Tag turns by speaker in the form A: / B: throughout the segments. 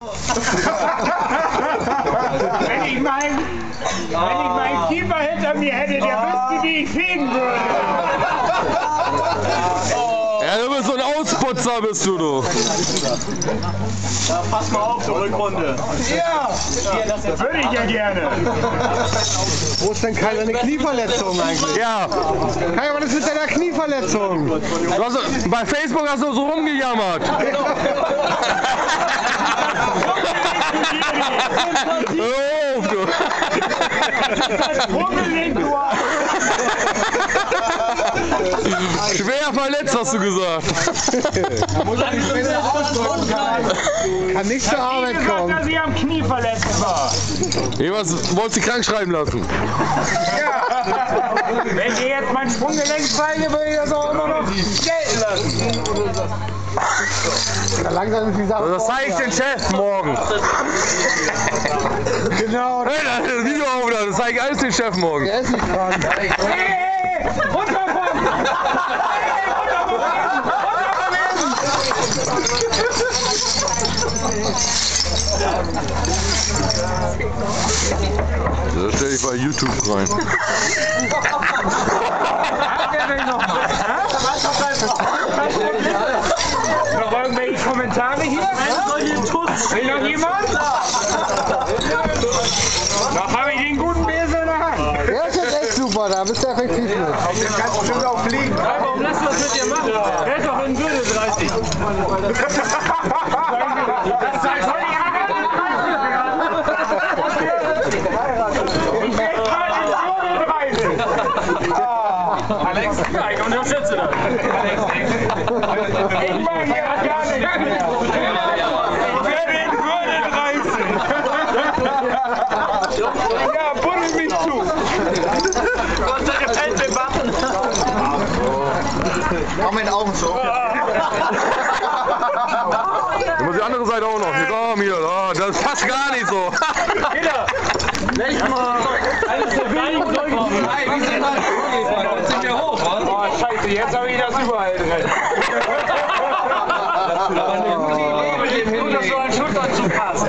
A: Wenn ich meinen Keeper hinter mir hätte, der wüsste, wie ich fegen würde.
B: Ja, du bist so ein Ausputzer, bist du.
C: Ja, pass mal auf zur Rückrunde.
A: Ja, das würde ich ja gerne.
D: Wo ist denn Kai eine Knieverletzung eigentlich?
B: Ja.
D: Kai, was ist mit deiner Knieverletzung?
B: Bei Facebook hast du so rumgejammert. Hör auf, du. Schwer verletzt, hast du gesagt.
D: Kann nicht zur Arbeit kommen.
A: Dass ich am Knie verletzt war.
B: Was wolltest du krank schreiben lassen?
A: Ja. Wenn ihr jetzt mein Sprunggelenk zeige, würde ich das auch immer noch gelten lassen.
D: Langsam ist die Sache.
B: Das zeige ich den Chef morgen.
D: Genau.
B: Hey, das Video aufladen, das zeige ich alles den Chef morgen.
D: Der ist nicht dran.
A: Hey, runterkommen!
B: Das stelle ich bei YouTube rein.
A: Noch irgendwelche Kommentare hier? Will noch jemand? Noch habe ich den guten Besen in der Hand.
D: Der ist jetzt echt super, da bist du effektiv mit.
A: Den kannst du bestimmt auch fliegen.
C: Warum lass du das mit dir machen? Der ist doch in Würde 30.
A: Das sei voll die Ich werde gerade in Würde 30.
C: Alex, ich unterstütze das.
A: Ich mache hier gar nichts mehr. Ich werde in Würde 30. Ja, buddel mich zu.
C: Gott, da gefällt mir Waffen.
D: Mach meine Augen zu.
B: Ich muss die andere Seite auch noch. Komm hier, das passt gar nicht so.
A: Oh, scheiße, jetzt habe ich das überall drin.
C: Gut, dass du an Schulternzug hast.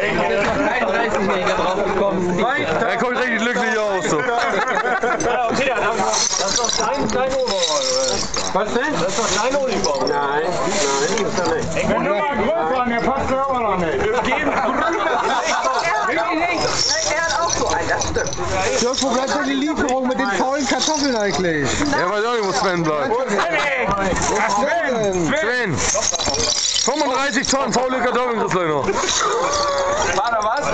B: Er kommt richtig glücklich aus. So.
C: Ja, okay, das ist doch dein Overall.
D: Was denn?
C: Das ist doch dein Uniform.
D: Nein, ist er nicht.
A: Wenn du mal größer an, der passt ja immer noch nicht.
D: Dirk, wo bleibt denn die Lieferung mit den faulen Kartoffeln eigentlich?
B: Er weiß auch nicht, wo Sven bleibt. Sven! 35 Tonnen faule Kartoffeln kriegst du noch.
C: War da was?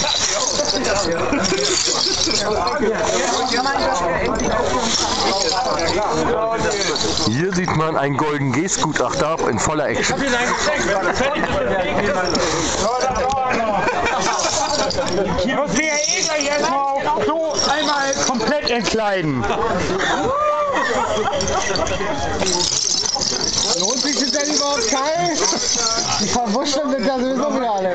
B: Hier sieht man einen Golden Gaze-Gutachter in voller Action.
C: Ich hab dir ein Geschenk.
A: Ich muss mir ja gleich erstmal so einmal komplett entkleiden.
D: Lohnt sich das denn überhaupt, Kai? Die verwurschteln sind ja sowieso wieder alle.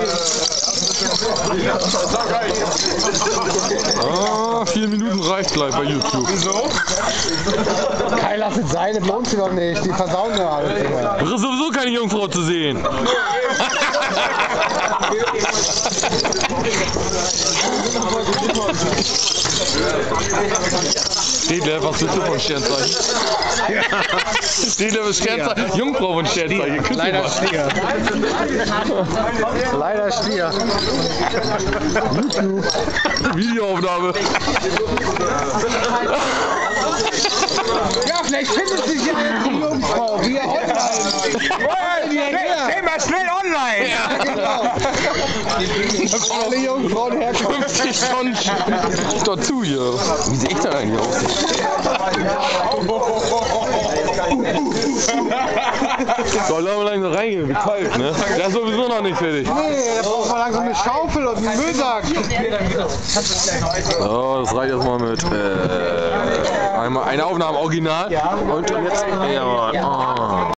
B: Ah, 4 Minuten reicht gleich bei YouTube.
A: Wieso?
D: Kai, lass es sein, das lohnt sich doch nicht. Die versauen ja alles.
B: Das ist sowieso keine Jungfrau zu sehen. Stedler, was willst du von Sternzeichen? Stedler ist Sternzeichen, Jungfrau von Sternzeichen.
D: Leider Stier. Leider Stier. YouTube.
B: Videoaufnahme.
D: Ja, vielleicht findet sich ja die Jungfrau. Wir online.
A: Stell mal schnell online!
D: Ja, genau. Alle Jungfrauen herkommen.
B: 50 Tonnen dazu hier. Wie sehe ich da eigentlich aus? So, lass mal langsam reingehen, wie kalt, ne? Der ist sowieso noch nicht fertig.
D: Nee, da braucht man langsam eine Schaufel und einen Müllsack.
B: So, das reicht erstmal mit einmal eine Aufnahme original und jetzt. Ja,